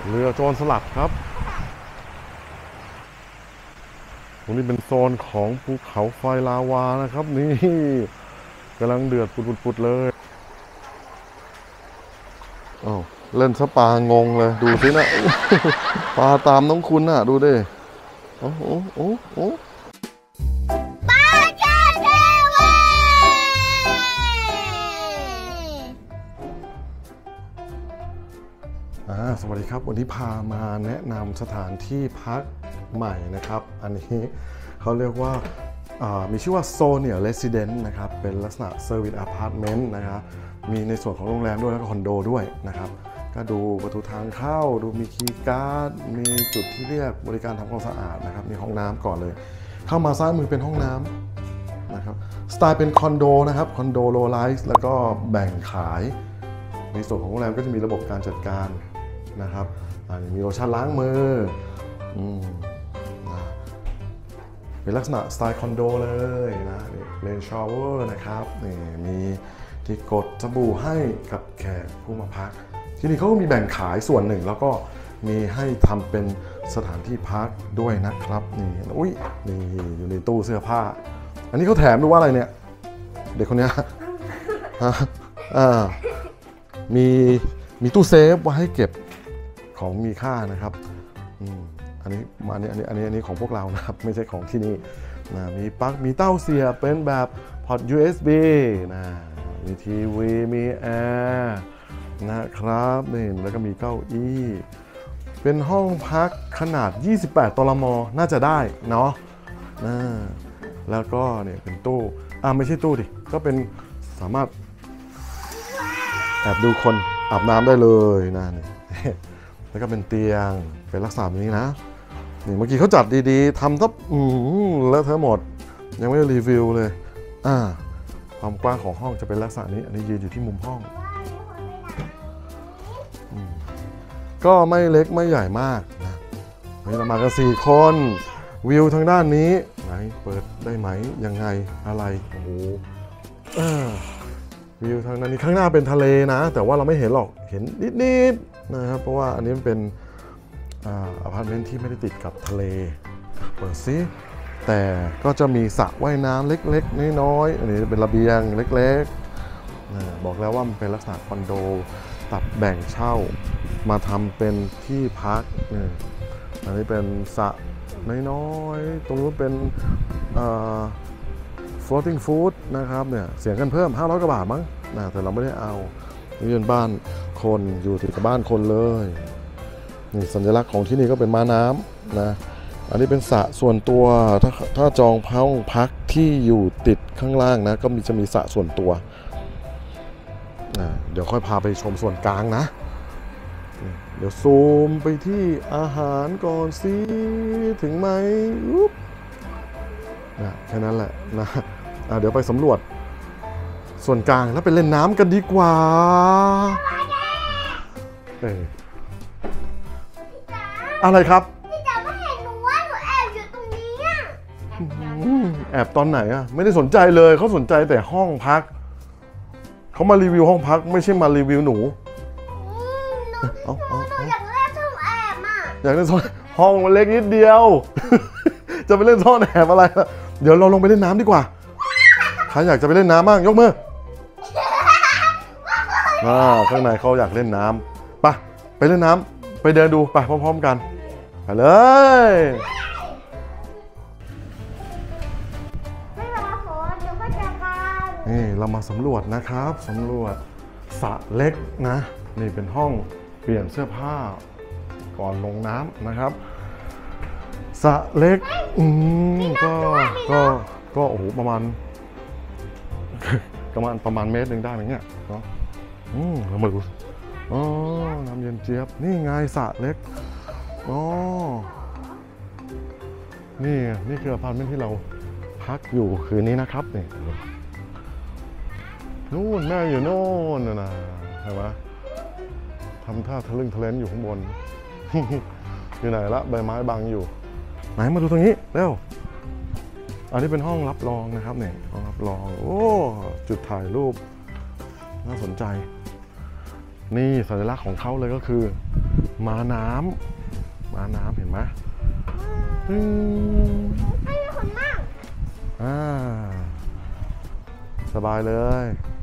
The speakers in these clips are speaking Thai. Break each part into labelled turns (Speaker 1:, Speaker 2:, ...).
Speaker 1: เรือโจรสลัดครับตรงนี้เป็นโซนของภูเขาไฟลาวานะครับนี่กำลังเดือดปุดๆเลยอ้าวเล่นซะปลางงเลยดูสินะปลาตามน้องคุณน่ะดูดิโอ้โห
Speaker 2: ปลาชาเทวา
Speaker 1: สวัสดีครับวันนี้พามาแนะนำสถานที่พักใหม่นะครับอันนี้เขาเรียกว่ามีชื่อว่าโซเนียเรสซิเดนต์นะครับเป็นลักษณะเซอร์วิสอพาร์ตเมนต์นะครับมีในส่วนของโรงแรมด้วยแล้วก็คอนโดด้วยนะครับก็ดูประตูทางเข้าดูมีคีย์การ์ดมีจุดที่เรียกบริการทำความสะอาดนะครับมีห้องน้ำก่อนเลยเข้ามาซ้ายมือเป็นห้องน้ำนะครับสไตล์เป็นคอนโดนะครับคอนโดโลไลซ์แล้วก็แบ่งขายในส่วนของโรงแรมก็จะมีระบบการจัดการนะครับมีโลชั่นล้างมือเป็นลักษณะสไตล์คอนโดเลยนะเลนชาวเวอร์นะครับนี่มีที่กดสบู่ให้กับแขกผู้มาพักที่นี่เขาก็มีแบ่งขายส่วนหนึ่งแล้วก็มีให้ทำเป็นสถานที่พักด้วยนะครับนี่อุ้ยนี่อยู่ในตู้เสื้อผ้าอันนี้เขาแถมดูว่าอะไรเนี่ยเด็กคนนี้มีตู้เซฟไว้ให้เก็บของมีค่านะครับอันนี้ของพวกเรานะครับไม่ใช่ของที่นี่นะมีปลั๊กมีเต้าเสียบเป็นแบบพอร์ต USB นะมีทีวีมีแอร์นะครับนี่แล้วก็มีเก้าอี้เป็นห้องพักขนาด28ตรมน่าจะได้เนาะแล้วก็เนี่ยเป็นตู้ไม่ใช่ตู้ดิก็เป็นสามารถแอบดูคนอาบน้ำได้เลยนะนี่แล้วก็เป็นเตียงเป็นลักษณะนี้นะนี่เมื่อกี้เขาจัดดีๆทำทับแล้วเธอหมดยังไม่ได้รีวิวเลยความกว้างของห้องจะเป็นลักษณะนี้อันนี้ยืนอยู่ที่มุมห้องก็ไม่เล็กไม่ใหญ่มากนะนี่เรามากัน4คนวิวทางด้านนี้ไหนเปิดได้ไหมยังไงอะไรโอ้โหวิวทางด้านนี้ข้างหน้าเป็นทะเลนะแต่ว่าเราไม่เห็นหรอกเห็นนิดๆนะครับเพราะว่าอันนี้มันเป็นอพาร์ตเมนต์ที่ไม่ได้ติดกับทะเลเปิดซิแต่ก็จะมีสระว่ายน้ำเล็กๆน้อยๆอันนี้เป็นระเบียงเล็กๆบอกแล้วว่ามันเป็นลักษณะคอนโดตัดแบ่งเช่ามาทำเป็นที่พักอันนี้เป็นสระน้อยๆตรงนู้นเป็นfloating food นะครับเนี่ยเสียงกันเพิ่ม500 กว่าบาทมั้งแต่เราไม่ได้เอานี่เป็นบ้านคนอยู่ติดกับบ้านคนเลยนี่สัญลักษณ์ของที่นี่ก็เป็นม้าน้ำนะอันนี้เป็นสระส่วนตัวถ้าจองห้องพักที่อยู่ติดข้างล่างนะก็จะมีสระส่วนตัวเดี๋ยวค่อยพาไปชมส่วนกลางนะเดี๋ยวซูมไปที่อาหารก่อนสิถึงไหมแค่นั้นแหละนะเดี๋ยวไปสำรวจส่วนกลางแล้วไปเล่นน้ำกันดีกว่าอะไรครับ
Speaker 2: พี่จ๋าไม่เห็นหนูว่าหนูแอบอยู่ตรงนี้
Speaker 1: แอบตอนไหนไม่ได้สนใจเลยเขาสนใจแต่ห้องพักเขามารีวิวห้องพักไม่ใช่มารีวิวหนู
Speaker 2: หนูอยากเล่นซ่อนแอบ
Speaker 1: อยากเล่นซ่อนห้องมันเล็กนิดเดียวจะไปเล่นซ่อนแอบอะไรเดี๋ยวเราลงไปเล่นน้ำดีกว่าใครอยากจะไปเล่นน้ำบ้างยกมือข้างในเขาอยากเล่นน้ำไปเล่นน้ำไปเดินดูไปพร้อมๆกันไปเลยนี่เรามาสำรวจนะครับสำรวจสระเล็กนะนี่เป็นห้องเปลี่ยนเสื้อผ้าก่อนลงน้ำนะครับสระเล็กก็โอ้โหประมาณเมตรหนึ่งได้ไหมเนี่ยเนาะเรามาดูน้ำเย็นเจี๊ยบนี่ไงสระเล็กนี่คืออพาร์ตเมนต์ที่เราพักอยู่คืนนี้นะครับนี่นู่นแม่อยู่โน่นนะใช่ไหมทำท่าทะลึ่งทะเลนอยู่ข้างบนอยู่ไหนละใบไม้บังอยู่ไหนมาดูตรงนี้เร็วอันนี้เป็นห้องรับรองนะครับเนี่ยห้องรับรองจุดถ่ายรูปน่าสนใจนี่สัญลักษณ์ของเขาเลยก็คือม้าน้ำเห็นไหมตึ้ง
Speaker 2: ให้มีคนนั่ง
Speaker 1: สบายเลย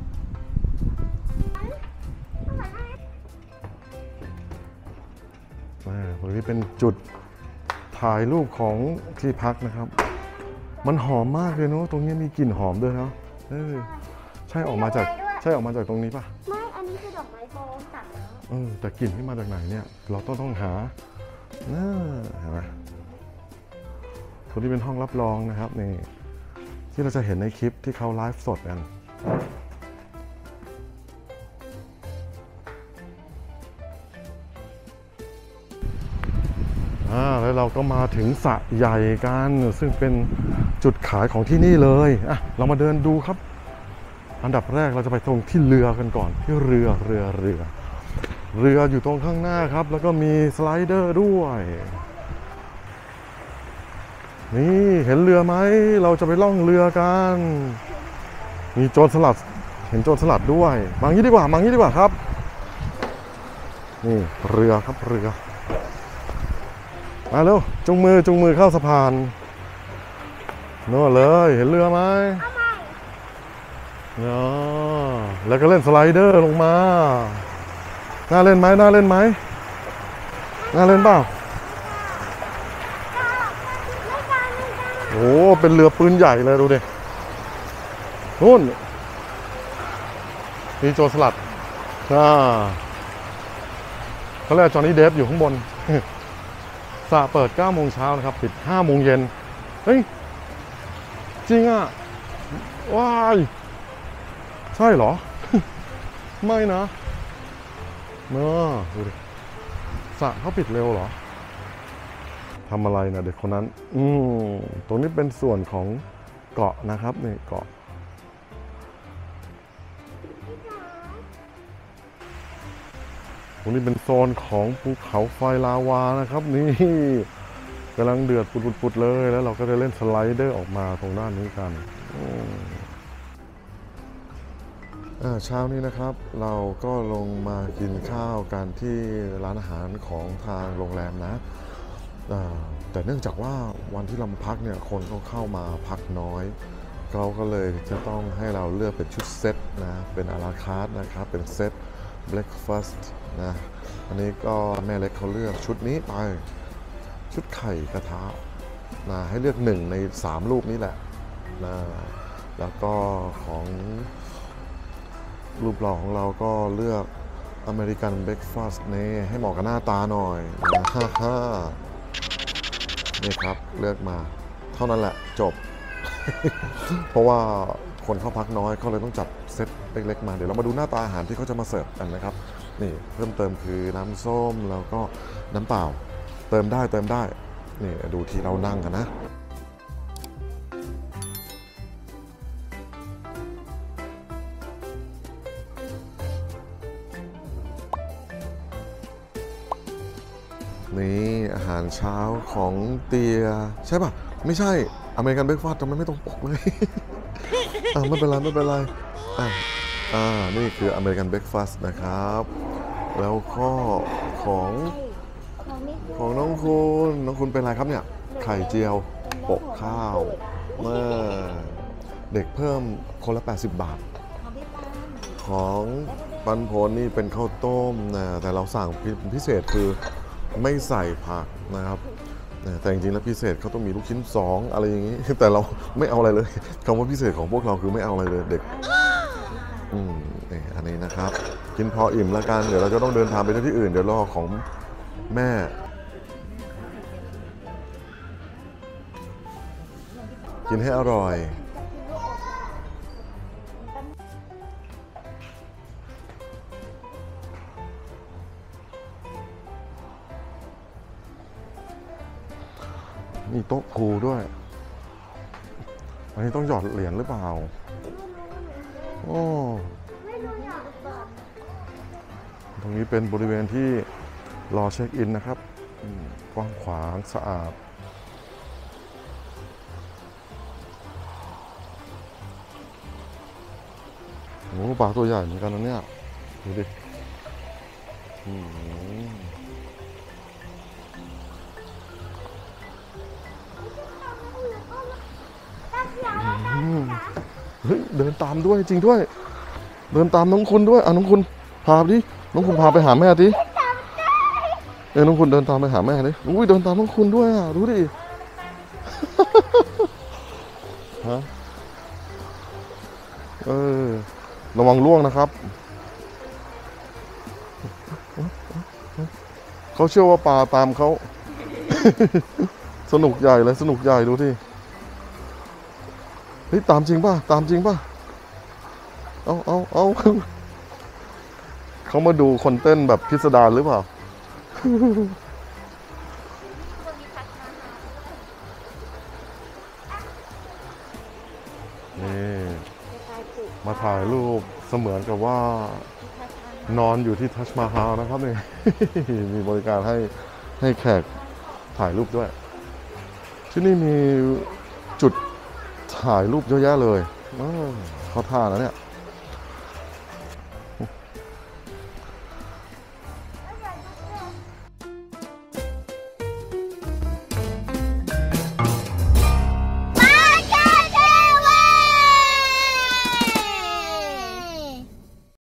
Speaker 1: ตรงนี้เป็นจุดถ่ายรูปของที่พักนะครับ มันหอมมากเลยเนาะตรงนี้มีกลิ่นหอมด้วยเนาะใช่ออกมาจากตรงนี้ป่ะ
Speaker 2: ไม่ อันนี้คือดอกไม้โฟมตัดแล้ว
Speaker 1: แต่กลิ่นที่มาจากไหนเนี่ยเราต้องหาเห็นไหมตรงนี้เป็นห้องรับรองนะครับนี่ที่เราจะเห็นในคลิปที่เขาไลฟ์สดกันแล้วเราก็มาถึงสระใหญ่กันซึ่งเป็นจุดขายของที่นี่เลยเรามาเดินดูครับอันดับแรกเราจะไปตรงที่เรือกันก่อนที่เรืออยู่ตรงข้างหน้าครับแล้วก็มีสไลเดอร์ด้วยนี่เห็นเรือไหมเราจะไปล่องเรือกันมีโจรสลัดเห็นโจรสลัดด้วยมางี้ดีกว่าครับนี่เรือครับเรือมาเร็วจุงมือเข้าสะพานโน่นเลยเห็นเรือไหมแล้วก็เล่นสไลเดอร์ลงมาน่าเล่นไหมน่าเล่นเปล่าโอ้เป็นเรือปืนใหญ่เลยดูดินู่นมีโจรสลัดเขาเรียกจอห์นนี่เดฟอยู่ข้างบนสระเปิด 9 โมงเช้านะครับปิด 5 โมงเย็นเฮ้ยจริงอ่ะว้ายใช่เหรอ ไม่นะดูดิสระเขาปิดเร็วเหรอทำอะไรนะเด็กคนนั้นตรงนี้เป็นส่วนของเกาะนะครับนี่เกาะตรงนี้เป็นโซนของภูเขาไฟลาวานะครับนี่กำลังเดือดปุดๆเลยแล้วเราก็จะเล่นสไลเดอร์ออกมาตรงด้านนี้กันเช้านี้นะครับเราก็ลงมากินข้าวกันที่ร้านอาหารของทางโรงแรมนะแต่เนื่องจากว่าวันที่เราพักเนี่ยคนก็เข้ามาพักน้อยเขาก็เลยจะต้องให้เราเลือกเป็นชุดเซตนะเป็นอาราคาร์ทนะครับเป็นเซตเบรคฟาสต์นะอันนี้ก็แม่เล็กเขาเลือกชุดนี้ไปชุดไข่กระทะนะให้เลือก1 ใน 3 รูปนี้แหละนะแล้วก็ของรูปหล่อของเราก็เลือกอเมริกันเบรคฟาสต์นี่ให้เหมาะกับหน้าตาหน่อยนี่ครับเลือกมาเท่านั้นแหละจบ เพราะว่าคนเข้าพักน้อยเขาเลยต้องจัดเซตเล็กๆมาเดี๋ยวเรามาดูหน้าตาอาหารที่เขาจะมาเสิร์ฟกันนะครับนี่เพิ่มเติมคือน้ำส้มแล้วก็น้ำเปล่าเติมได้นี่ดูที่เรานั่งกันนะนี่อาหารเช้าของเตียใช่ป่ะไม่ใช่อเมริกันเบรคฟาสต์ทำไมไม่ตรงปกเลย ไม่เป็นไรนี่คืออเมริกันเบรคฟาสต์นะครับแล้วก็ของน้องคุณเป็นอะไรครับเนี่ยไข่เจียวโปะข้าวเด็กเพิ่มคนละ80 บาทของปันผลนี่เป็นข้าวต้มนะแต่เราสั่งพิเศษคือไม่ใส่ผักนะครับแต่จริงๆแล้วพิเศษเขาต้องมีลูกชิ้น2อะไรอย่างนี้แต่เราไม่เอาอะไรเลยคำว่าพิเศษของพวกเราคือไม่เอาอะไรเลยเด็กนี่อันนี้นะครับกินพออิ่มแล้วกันเดี๋ยวเราจะต้องเดินทางไปที่อื่นเดี๋ยวรอของแม่กินให้อร่อยมีโต๊ะพูลด้วยอันนี้ต้องหยอดเหรียญหรือเปล่าโอ้ตรงนี้เป็นบริเวณที่รอเช็คอินนะครับกว้างขวางสะอาดโอ้ปลาตัวใหญ่เหมือนกันนะเนี่ยดูดิมเฮ้ยเดินตามด้วยจริงด้วย เดินตามน้องคุณด้วยน้องคุณพาดิน้องคุณพาไปหาแม่ดิน้องคุณเดินตามไปหาแม่ดิอุ้ยเดินตามน้องคุณด้วยดูดิ ฮะระวังล่วงนะครับเขาเชื่อว่าปลาตามเขา สนุกใหญ่เลยสนุกใหญ่ดูที่เฮ้ยตามจริงป่ะตามจริงป่ะเอา เขามาดูคนเต้นแบบพิสดารหรือเปล่า นี่มาถ่ายรูปเสมือนกับว่านอนอยู่ที่ทัชมาฮาลนะครับนี่ มีบริการให้แขกถ่ายรูปด้วย ที่นี่มีจุดถ่ายรูปเยอะแยะเลยเข้าท่านะเนี่ย